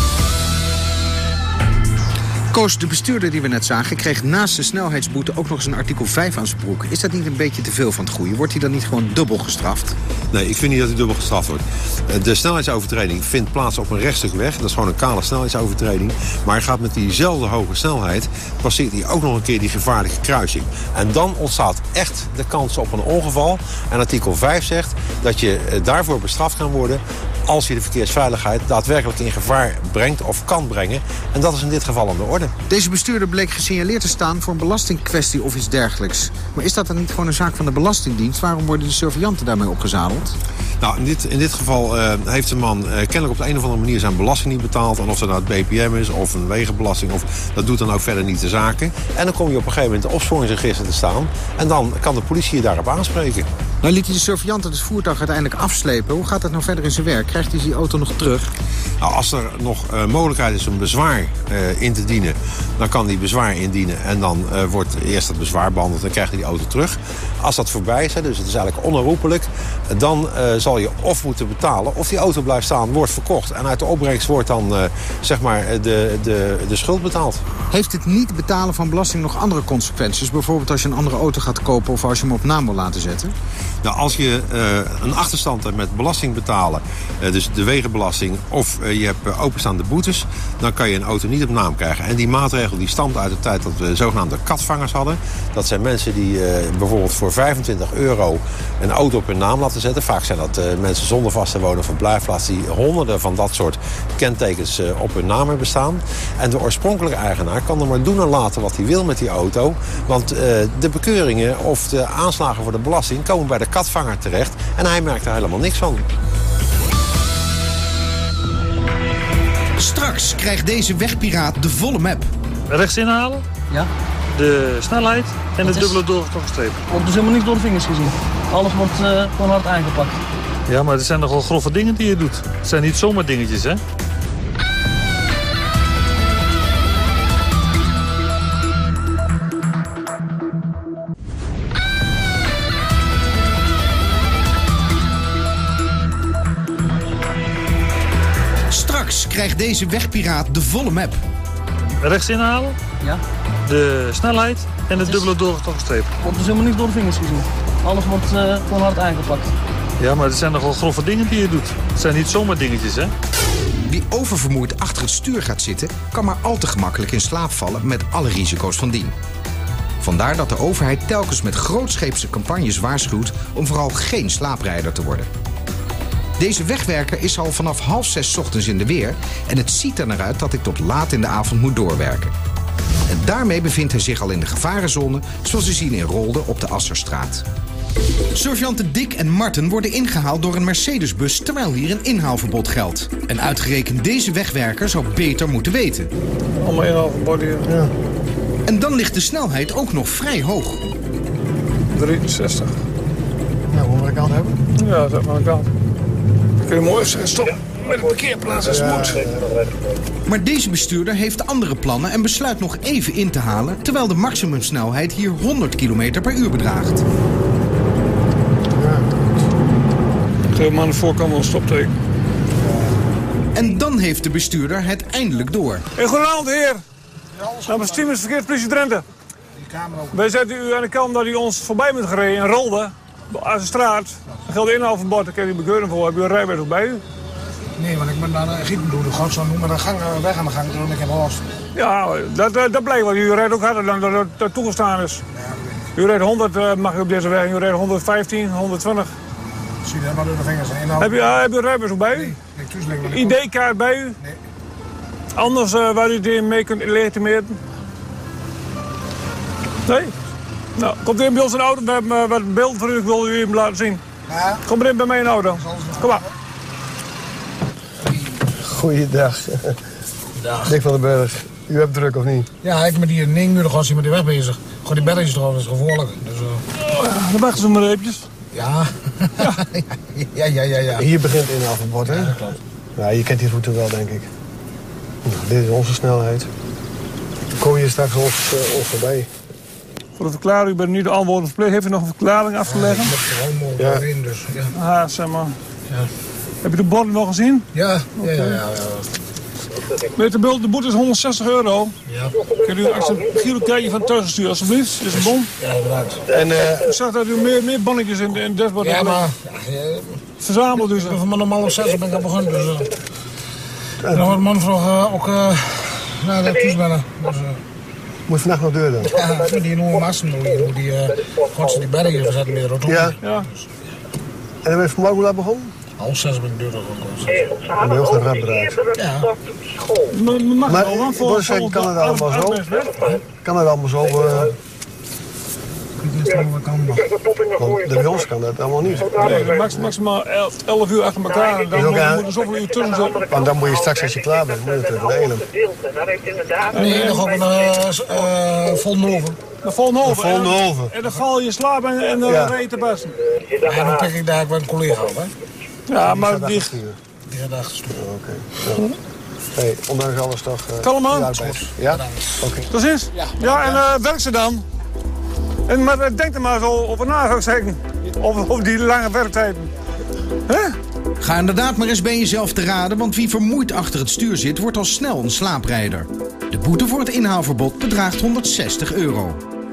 Koos, de bestuurder die we net zagen, kreeg naast de snelheidsboete ook nog eens een artikel vijf aan zijn broek. Is dat niet een beetje te veel van het goede? Wordt hij dan niet gewoon dubbel gestraft? Nee, ik vind niet dat hij dubbel gestraft wordt. De snelheidsovertreding vindt plaats op een rechtstuk weg. Dat is gewoon een kale snelheidsovertreding. Maar hij gaat met diezelfde hoge snelheid, passeert hij ook nog een keer die gevaarlijke kruising. En dan ontstaat echt de kans op een ongeval. En artikel vijf zegt dat je daarvoor bestraft kan worden als je de verkeersveiligheid daadwerkelijk in gevaar brengt of kan brengen. En dat is in dit geval aan de orde. Deze bestuurder bleek gesignaleerd te staan voor een belastingkwestie of iets dergelijks. Maar is dat dan niet gewoon een zaak van de Belastingdienst? Waarom worden de surveillanten daarmee opgezadeld? Nou, in dit, in dit geval uh, heeft de man uh, kennelijk op de een of andere manier zijn belasting niet betaald. En of dat nou het B P M is of een wegenbelasting, of, dat doet dan ook verder niet de zaken. En dan kom je op een gegeven moment in het opsporingsregister te staan. En dan kan de politie je daarop aanspreken. Nou liet hij de surveillanten het voertuig uiteindelijk afslepen. Hoe gaat dat nou verder in zijn werk? Krijgt hij die auto nog terug? Nou, als er nog uh, mogelijkheid is om bezwaar uh, in te dienen, dan kan hij bezwaar indienen. En dan uh, wordt eerst dat bezwaar behandeld en krijgt hij die auto terug. Als dat voorbij is, hè, dus het is eigenlijk onherroepelijk, dan uh, zal je of moeten betalen of die auto blijft staan, wordt verkocht. En uit de opbrengst wordt dan uh, zeg maar de, de, de schuld betaald. Heeft het niet betalen van belasting nog andere consequenties? Bijvoorbeeld als je een andere auto gaat kopen of als je hem op naam wil laten zetten? Nou, als je uh, een achterstand hebt met belasting betalen, uh, dus de wegenbelasting, of uh, je hebt uh, openstaande boetes, dan kan je een auto niet op naam krijgen. En die maatregel die stamt uit de tijd dat we zogenaamde katvangers hadden. Dat zijn mensen die uh, bijvoorbeeld voor vijfentwintig euro een auto op hun naam laten zetten. Vaak zijn dat uh, mensen zonder vaste wonen of verblijfplaats die honderden van dat soort kentekens uh, op hun naam hebben staan. En de oorspronkelijke eigenaar kan er maar doen en laten wat hij wil met die auto. Want uh, de bekeuringen of de aanslagen voor de belasting komen bij de katvanger terecht. En hij merkt er helemaal niks van. Straks krijgt deze wegpiraat de volle map. Rechts inhalen. Ja. De snelheid en Wat de is- dubbele doorgetrokken streep. Wordt dus helemaal niks door de vingers gezien. Alles wordt uh, gewoon hard aangepakt. Ja, maar het zijn nogal grove dingen die je doet. Het zijn niet zomaar dingetjes, hè? Straks krijgt deze wegpiraat de volle map. Rechts inhalen. Ja. De snelheid en de dubbele doorgetrokken streep. Wordt dus helemaal niks door de vingers gezien. Alles wordt uh, gewoon hard aangepakt. Ja, maar het zijn nogal grove dingen die je doet. Het zijn niet zomaar dingetjes, hè? Wie oververmoeid achter het stuur gaat zitten, kan maar al te gemakkelijk in slaap vallen met alle risico's van dien. Vandaar dat de overheid telkens met grootscheepse campagnes waarschuwt om vooral geen slaaprijder te worden. Deze wegwerker is al vanaf half zes 's ochtends in de weer en het ziet er naar uit dat ik tot laat in de avond moet doorwerken. En daarmee bevindt hij zich al in de gevarenzone, zoals we zien in Rolde op de Asserstraat. Surveillanten Dick en Marten worden ingehaald door een Mercedesbus terwijl hier een inhaalverbod geldt. En uitgerekend deze wegwerker zou beter moeten weten. Allemaal inhaalverbod hier. Ja. En dan ligt de snelheid ook nog vrij hoog. drieënzestig. Ja, hoe we kant hebben? Ja, dat maar kant. Dan kun je mooi even zeggen, stop met de parkeerplaats als het moet. Maar deze bestuurder heeft andere plannen en besluit nog even in te halen, terwijl de maximumsnelheid hier honderd kilometer per uur bedraagt. Geef maar aan de voorkant wel een stopteken. En dan heeft de bestuurder het eindelijk door. Hey, goedenavond, heer. Namens Stiemens Verkeerspolitie Drenthe. Wij zetten u aan de kant dat u ons voorbij bent gereden in Rolde, aan de straat. Er geldt inhaalverbod, daar kan je bekeuring voor. Heb u een rijbewijs ook bij u? Nee, want ik ben daar uh, gieten door de gang zo noemen, een gang uh, weg aan de gang en ik heb last. Ja, dat, dat, dat blijkt wel. U rijdt ook harder dan dat, dat, dat toegestaan is. U rijdt honderd, uh, mag u op deze weg, u rijdt honderdvijftien, honderdtwintig. Zie je helemaal door de vingers heen. Nou, Heb u, uh, heb u een rijbewijs ook bij u? Nee, nee, tuurlijk. I D-kaart bij u? Nee. Anders uh, waar u die mee kunt legitimeren? Nee? Nou, komt u in bij ons in de auto. We hebben uh, wat beeld voor u. Ik wil u even laten zien. Ja? Kom erin bij mij in de auto. Kom maar. Goeiedag. Dag. Dick van den Berg. U hebt druk of niet? Ja, ik ben hier in negen uur als met die weg bezig. Gewoon die belletjes erop, dat is gevaarlijk. Dus, uh... oh, dan wachten ze maar reepjes. Ja. ja. ja, ja, ja, ja. Hier begint inhaalverbod, hè? Ja, klopt. Ja, je kent die route wel, denk ik. Nou, dit is onze snelheid. Dan kom je straks ons, uh, ons voorbij. Voor de verklaring, u bent nu de antwoorden verplicht. Heeft u nog een verklaring af te leggen? Ja, ik moet gewoon mogen ja. in, dus ja. Ah, zeg maar. Ja. Heb je de borden nog gezien? Ja, okay. ja, ja, ja. ja. Weet de, de boete is honderdzestig euro. Ja. Kunt u een girokijtje van thuis sturen, alsjeblieft? Dit is een bon. Ja, bedankt. En uh, ik zag dat u meer, meer bonnetjes in, in het dashboard ja, hebben. Maar, ja, ja. Verzameld dus. Van mijn normaal om zes ben ik al begonnen. Dus, uh. En dan wordt man vroeg uh, ook uh, naar de toesbellen. Dus, uh. Moet je vandaag nog deur dan? Ja, met die enorme massen doen. Je moet die, uh, God ze die bergen hier zetten met de rotonde. Ja. ja. En dan ben je vanmorgen hoe laat begonnen? Half zes ben ik deur gekomen. En heel goed rembereid. Ja. Maar, maar voor zeggen, kan het allemaal zo? Kan het allemaal zo? Uh... Want bij ons kan dat allemaal niet. Nee, max, maximaal elf uur achter elkaar. En dan moet er zoveel uur tussen zitten. Want dan moet je straks, als je klaar bent, moet je het regelen. Nee, nog op een uh, Vollenhoven. De Vollenhoven. Vollenhoven. En dan val je slaap en, en dan ja. rijd je te best. En dan pak ik daar ook wel een collega op, hè? Ja, maar die... Die gaat achter sturen. Oké. Okay. Hey, ondanks alles toch... Uh, Kalm aan. Ja? Oké. Okay. Precies. Ja, ja en uh, werk ze dan. En, maar denk er maar zo over na, zou ik zeggen. Over, over die lange werktijden. Huh? Ga inderdaad maar eens bij jezelf te raden, want wie vermoeid achter het stuur zit, wordt al snel een slaaprijder. De boete voor het inhaalverbod bedraagt honderdzestig euro.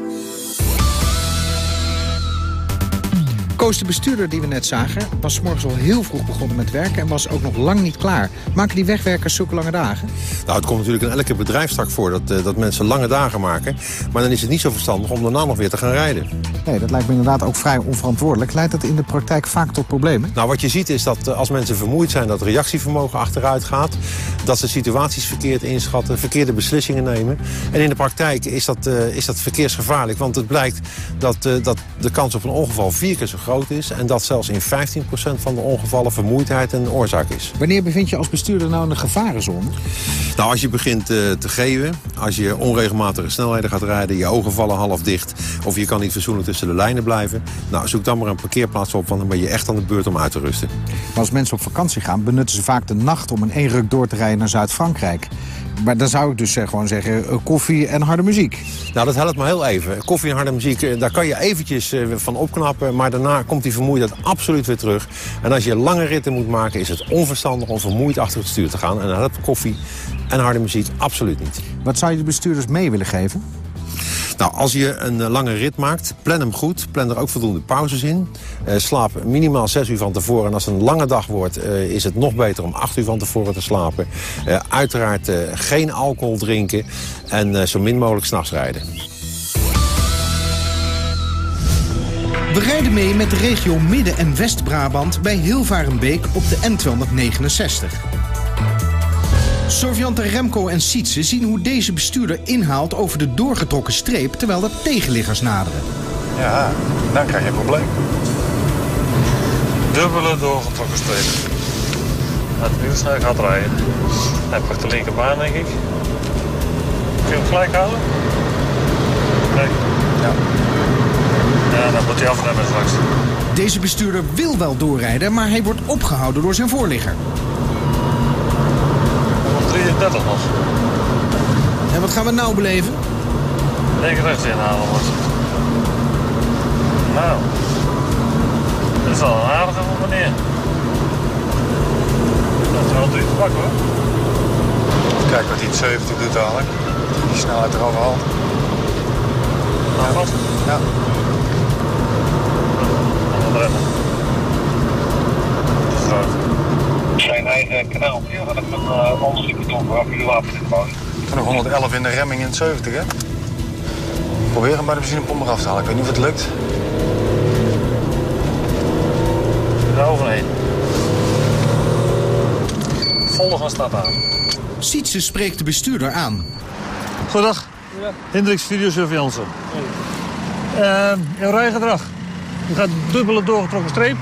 Koos, de bestuurder die we net zagen, was 's morgens al heel vroeg begonnen met werken en was ook nog lang niet klaar. Maken die wegwerkers zulke lange dagen? Nou, het komt natuurlijk in elke bedrijfstak voor dat, uh, dat mensen lange dagen maken. Maar dan is het niet zo verstandig om daarna nog weer te gaan rijden. Nee, dat lijkt me inderdaad ook vrij onverantwoordelijk. Leidt dat in de praktijk vaak tot problemen? Nou, wat je ziet is dat uh, als mensen vermoeid zijn, dat reactievermogen achteruit gaat. Dat ze situaties verkeerd inschatten, verkeerde beslissingen nemen. En in de praktijk is dat, uh, is dat verkeersgevaarlijk. Want het blijkt dat, uh, dat de kans op een ongeval vier keer zo groot is en dat zelfs in vijftien procent van de ongevallen vermoeidheid een oorzaak is. Wanneer bevind je als bestuurder nou in de gevarenzone? Nou, als je begint uh, te geven, als je onregelmatige snelheden gaat rijden, je ogen vallen half dicht of je kan niet fatsoenlijk tussen de lijnen blijven, nou, zoek dan maar een parkeerplaats op, want dan ben je echt aan de beurt om uit te rusten. Maar als mensen op vakantie gaan, benutten ze vaak de nacht om in één ruk door te rijden naar Zuid-Frankrijk. Maar dan zou ik dus gewoon zeggen, koffie en harde muziek. Nou, dat helpt maar heel even. Koffie en harde muziek, daar kan je eventjes van opknappen, maar daarna komt die vermoeidheid absoluut weer terug. En als je lange ritten moet maken, is het onverstandig om vermoeid achter het stuur te gaan. En dan helpt koffie en harde muziek absoluut niet. Wat zou je de bestuurders mee willen geven? Nou, als je een lange rit maakt, plan hem goed. Plan er ook voldoende pauzes in. Uh, slaap minimaal zes uur van tevoren. En als het een lange dag wordt, uh, is het nog beter om acht uur van tevoren te slapen. Uh, uiteraard uh, geen alcohol drinken. En uh, zo min mogelijk 's nachts rijden. We rijden mee met de regio Midden- en West-Brabant bij Hilvarenbeek op de N tweehonderdnegenenzestig. Surveillanten Remco en Sietse zien hoe deze bestuurder inhaalt over de doorgetrokken streep terwijl er tegenliggers naderen. Ja, dan krijg je een probleem. Dubbele doorgetrokken streep. Laat het nu snel gaat rijden. Hij pakt de linkerbaan, denk ik. Kun je hem gelijk houden? Nee. Ja. Ja, dan moet hij afremmen straks. Deze bestuurder wil wel doorrijden, maar hij wordt opgehouden door zijn voorligger. drieëndertig nog. En wat gaan we nou beleven? Links rechts inhalen wordt. Nou, dat is wel een aardige meneer. Dat is wel duur te pakken, hoor. Kijk wat hij het zeventig doet dadelijk. Die snelheid erover haalt. Nou, vast. Ja. En dan remmen. Dat is rood. Zijn eigen kanaal. Ja, dat met een onderzoek beton waar jullie wapen in gewoon. Ik heb nog honderdelf in de remming in het zeventig, hè? Probeer hem bij de benzinepomp eraf te halen. Ik weet niet of het lukt. Er overheen. Volle gaan stap aan. Sietse spreekt de bestuurder aan. Goedendag. Hendricks Videosurveillance. Uh, jouw rijgedrag. Je gaat dubbele doorgetrokken streep.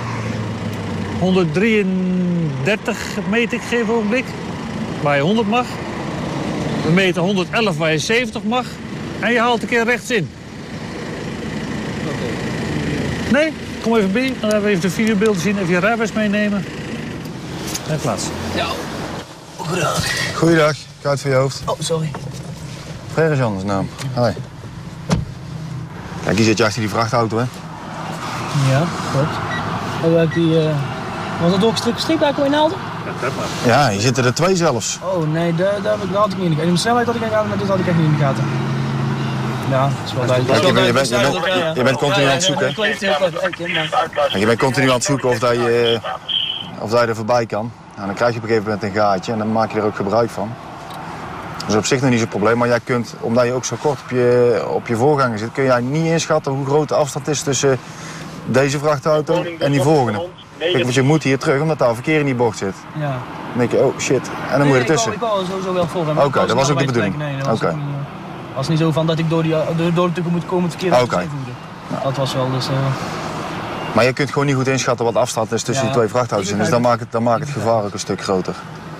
honderddrieëndertig meet ik geef ogenblik. Waar je honderd mag. We meten honderdelf waar je zeventig mag. En je haalt een keer rechts in. Nee, kom even binnen. Dan hebben we even de videobeelden zien. Even je rijbewijs meenemen. En plaats. Ja. Goedendag. Goeiedag. Kuit voor je hoofd. Oh, sorry. Freris Jans naam. Hoi. Kijk, hier zit je achter die vrachtauto, hè? Ja, klopt. Hebben we ook die... Uh... Was dat ook een stuk streep daar kon je naalden? Ja, hier zitten er twee zelfs. Oh nee, daar, daar, daar had ik niet in de gaten. En de snelheid had ik eigenlijk aan, maar dit had ik echt niet in de gaten. Ja, dat is wel duidelijk. Je bent, je bent, je bent, je bent continu aan het zoeken. Je bent continu aan het zoeken of dat je, of dat je er voorbij kan. Nou, dan krijg je op een gegeven moment een gaatje en dan maak je er ook gebruik van. Dat is op zich nog niet zo'n probleem, maar jij kunt, omdat je ook zo kort op je, op je voorganger zit, kun jij niet inschatten hoe groot de afstand is tussen deze vrachtauto en die volgende. Kijk, want je moet hier terug omdat daar verkeer in die bocht zit. Ja. Dan denk je, oh shit, en dan moet je ertussen. Ik wou sowieso wel voor. Oké, okay, dat was ook de bedoeling. Nee, dat was okay. niet, uh, was niet zo van dat ik door, die, door, door de moet komen het verkeer okay. Nou. Dat was wel dus... Uh... Maar je kunt gewoon niet goed inschatten wat de afstand is tussen ja, die twee vrachtauto's. Dus dan maakt het, dan maakt het gevaar ook een stuk groter.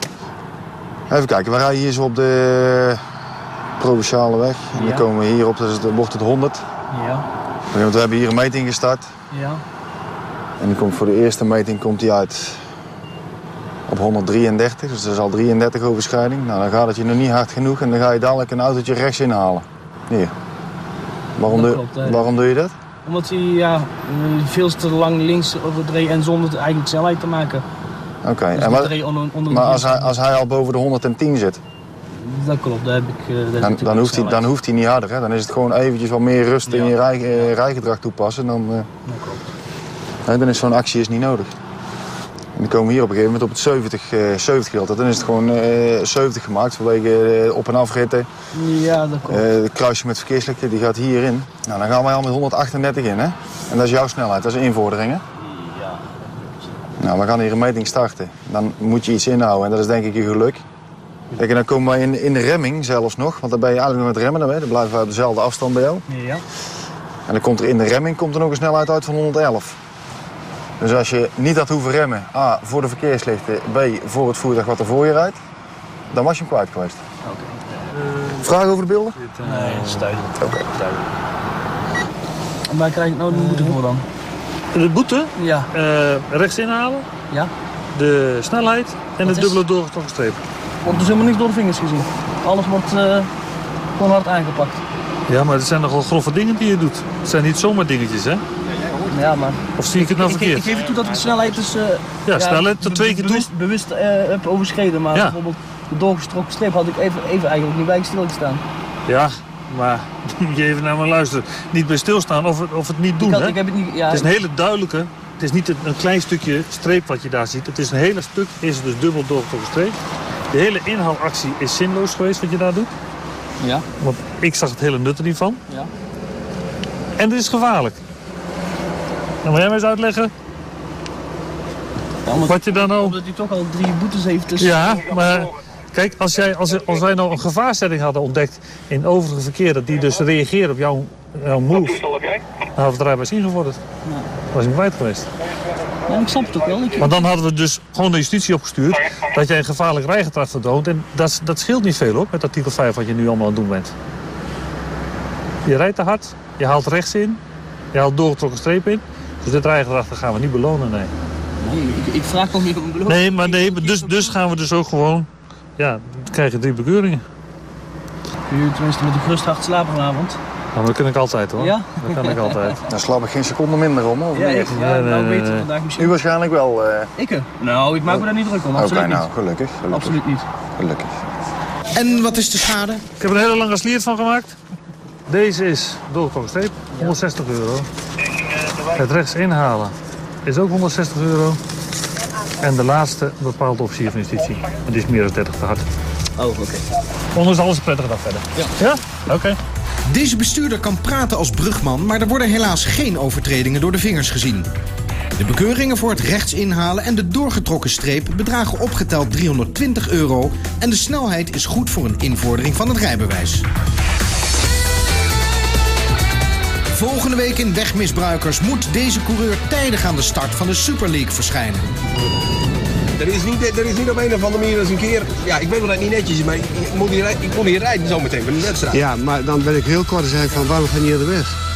Even kijken, we rijden hier zo op de provinciale weg. En ja. Dan komen we hier op, dus dan wordt het honderd. Ja. We hebben hier een meting gestart. Ja. En die komt voor de eerste meting komt die uit op honderddrieëndertig. Dus dat is al drieëndertig overschrijding. Nou, dan gaat het je nog niet hard genoeg en dan ga je dadelijk een autootje rechts inhalen. Hier. Waarom, doe, klopt, waarom doe je dat? Omdat hij ja, veel te lang links overreed en zonder eigenlijk snelheid te maken. Oké, okay. dus maar, maar als, hij, als hij al boven de honderdtien zit? Dat klopt, dat heb ik... Dat dan, dan, hoeft hij, dan hoeft hij niet harder, hè? Dan is het gewoon eventjes wat meer rust ja. in je rij, uh, rijgedrag toepassen. Dan, uh, dat klopt. Nee, dan is zo'n actie is niet nodig. En dan komen we hier op een gegeven moment op het zeventig, uh, zeventig gedeelte. Dan is het gewoon uh, zeventig gemaakt vanwege uh, op- en afritten. Ja, dat klopt. Uh, het kruisje met verkeerslichten die gaat hierin. Nou, dan gaan wij al met honderdachtendertig in, hè? En dat is jouw snelheid, dat is invordering, hè? Ja. Nou, we gaan hier een meting starten. Dan moet je iets inhouden en dat is denk ik je geluk. Kijk, en dan komen we in, in de remming zelfs nog, want dan ben je eigenlijk met remmen dan, dan blijven we op dezelfde afstand bij jou. Ja. En dan komt er in de remming komt er nog een snelheid uit van honderdelf. Dus als je niet had hoeven remmen, A, voor de verkeerslichten, B, voor het voertuig wat er voor je rijdt, dan was je hem kwijt geweest. Oké. Okay. Uh, Vragen over de beelden? Nee, dat is duidelijk. Oké. Okay. En waar krijg ik nou de boete voor dan? De boete? Ja. Uh, rechts inhalen. Ja. De snelheid en wat de dubbele doorgetrokken streep. Wordt dus helemaal niks door de vingers gezien. Alles wordt uh, gewoon hard aangepakt. Ja, maar het zijn nogal grove dingen die je doet. Het zijn niet zomaar dingetjes, hè? Ja, maar... Of zie ik het nou ik, verkeerd? Ik, ik geef toe dat ik de snelheid dus... Uh, ja, ja, snelheid tot twee keer bewust, toe. Bewust uh, heb overschreden, maar ja. bijvoorbeeld de doorgetrokken streep had ik even, even eigenlijk niet bij stilgestaan. Ja, maar moet je even naar me luisteren. Niet bij stilstaan of het, of het niet doen, ik had, hè? Ik heb het, niet, ja, het is een hele duidelijke... Het is niet een, een klein stukje streep wat je daar ziet. Het is een hele stuk, is het dus dubbel doorgetrokken streep. De hele inhaalactie is zinloos geweest wat je daar doet. Ja. Want ik zag het hele nut er niet van. Ja. En het is gevaarlijk. En wil jij mij eens uitleggen? Ja, omdat, wat je dan nou... Omdat hij toch al drie boetes heeft. Dus... Ja, maar kijk, als, jij, als, als wij nou een gevaarstelling hadden ontdekt in overige verkeer, dat die dus reageren op jouw, jouw move, dan hadden we het rijbewijs ingevorderd. Ja. Dan was ik kwijt geweest. Ja, ik snap het ook wel. Ik... Maar dan hadden we dus gewoon de justitie opgestuurd dat jij een gevaarlijk rijgedrag vertoont. En dat, dat scheelt niet veel, hoor, met artikel vijf wat je nu allemaal aan het doen bent. Je rijdt te hard, je haalt rechts in, je haalt doorgetrokken streep in. Dus dit rijgedrag gaan we niet belonen, nee. Nee, ik, ik vraag nog niet om een beloning. Nee, maar nee, dus, dus gaan we dus ook gewoon... Ja, dan krijg je drie bekeuringen. U tenminste met een gerust hart slapen vanavond. Nou, dat kan ik altijd, hoor. Ja? Dat kan ik altijd. Daar slaap ik geen seconde minder om, hoor. Ja, ik, ja, nee, nou nee, weet nee. vandaag misschien. U waarschijnlijk wel. Uh... Ik? Nou, ik maak me daar niet druk om. Oké, okay, nou, gelukkig, gelukkig. Absoluut niet. Gelukkig. En wat is de schade? Ik heb er een hele lange sliert van gemaakt. Deze is doorgetrokken streep, honderdzestig euro. Het rechts inhalen is ook honderdzestig euro. En de laatste bepaalt de officier van justitie. En die is meer dan dertig te hard. Oh, oké. Okay. Anders is alles een prettige dag verder. Ja? Ja? Oké. Okay. Deze bestuurder kan praten als brugman, maar er worden helaas geen overtredingen door de vingers gezien. De bekeuringen voor het rechts inhalen en de doorgetrokken streep bedragen opgeteld driehonderdtwintig euro... en de snelheid is goed voor een invordering van het rijbewijs. Volgende week in Wegmisbruikers moet deze coureur tijdig aan de start van de Super League verschijnen. Er is niet, er is niet op een of andere manier eens een keer... Ja, ik weet wel dat het niet netjes is, maar ik, ik, moet, hier, ik moet hier rijden zometeen met een wedstrijd. Ja, maar dan ben ik heel kort en zeg ik van waarom ga je niet aan de weg?